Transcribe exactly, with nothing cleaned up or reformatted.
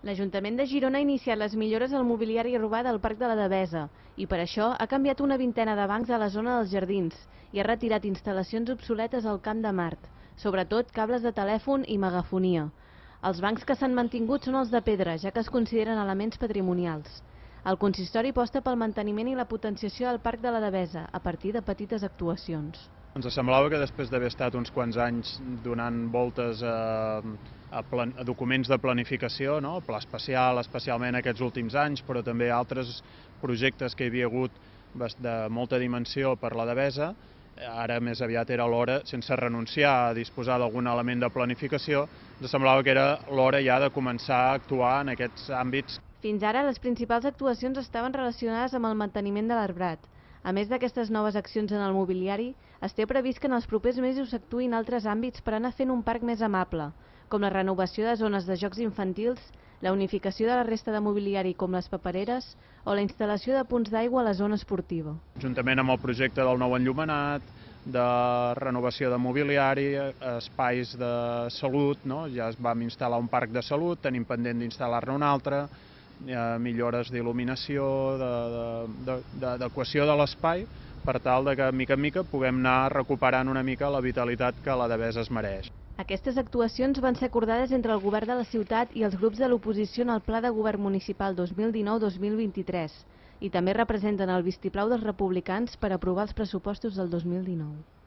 L'Ajuntament de Girona ha iniciat les millores al mobiliari urbà del Parc de la Devesa i per això ha canviat una vintena de bancs a la zona dels jardins i ha retirat instal·lacions obsoletes al Camp de Mart, sobretot cables de telèfon i megafonia. Els bancs que s'han mantingut són els de pedra, ja que es consideren elements patrimonials. El consistori aposta pel manteniment i la potenciació del Parc de la Devesa a partir de petites actuacions. Ens semblava que després d'haver estat uns quants anys donant voltes a, a, plan, a documents de planificació, no? Pla especial especialment aquests últims anys, però també altres projectes que hi havia hagut de molta dimensió per la Devesa, ara més aviat era l'hora, sense renunciar a disposar d'algun element de planificació, ens semblava que era l'hora ja de començar a actuar en aquests àmbits. Fins ara, les principals actuacions estaven relacionades amb el manteniment de l'arbrat. A més d'aquestes noves accions en el mobiliari, es té previst que en els propers mesos s'actuïn altres àmbits per anar fent un parc més amable, com la renovació de zones de jocs infantils, la unificació de la resta de mobiliari com les papereres o la instal·lació de punts d'aigua a la zona esportiva. Juntament amb el projecte del nou enllumenat, de renovació de mobiliari, espais de salut, no? Ja es vam instal·lar un parc de salut, tenim pendent d'instal·lar-ne un altre, millores d'il·luminació, d'adequació de l'espai, per tal de que, mica en mica, puguem anar recuperant una mica la vitalitat que la Devesa es mereix. Aquestes actuacions van ser acordades entre el govern de la ciutat i els grups de l'oposició en el Pla de Govern Municipal dos mil dinou dos mil vint-i-tres i també representen el vistiplau dels republicans per aprovar els pressupostos del dos mil dinou.